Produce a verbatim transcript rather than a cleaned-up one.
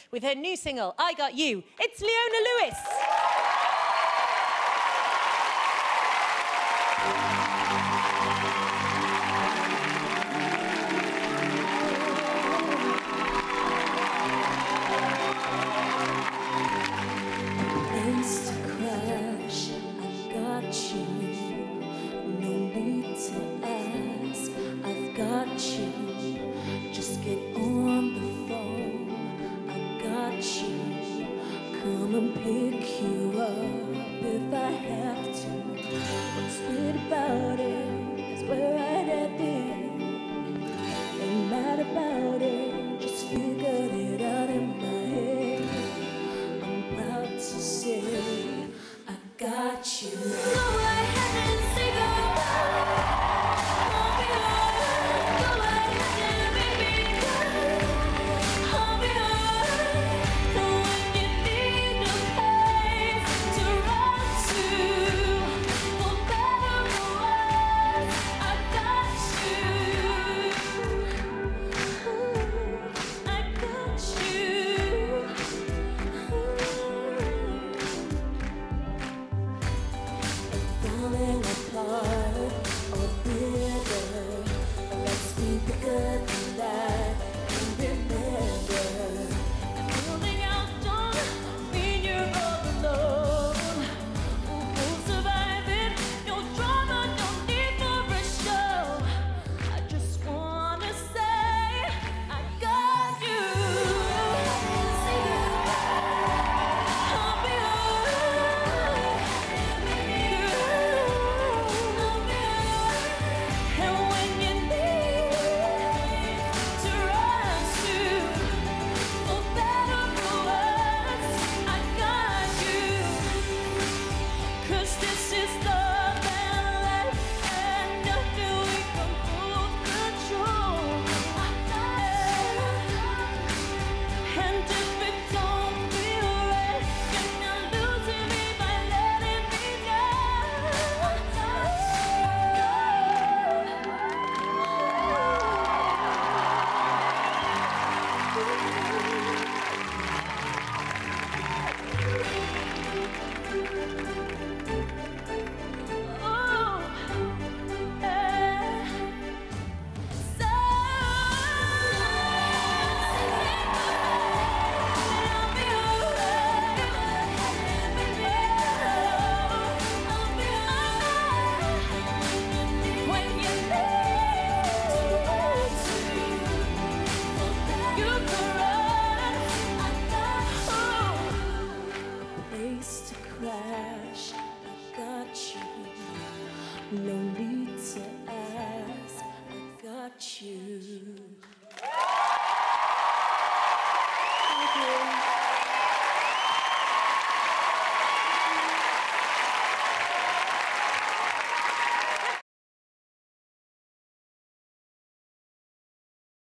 with her new single, I Got You. It's Leona Lewis. Place to crash, I got you. No need to ask, I've got you. Just get on the phone, I got you. Come and pick you up if I have to. What's weird about it is we're right at the end. Ain't mad about it, just figured it out in my head. I'm proud to say I got you. Go ahead and say goodbye. I'll be alright. Go ahead and make me cry. I'll be alright. And when you need a place to run to, for better or worse, I got you. I got you. Falling apart or bitter, let's be bigger than that and remember, holding out don't mean you're all alone. We'll survive it, no drama, no need for a show. I just wanna say I got you. Say goodbye, I'll be alright. And when you need to run to, for better or worse, I got you. 'Cause this is love and life, and nothing we can both control. And if it don't feel right, you're not losing me by letting me place to crash, I got you. No need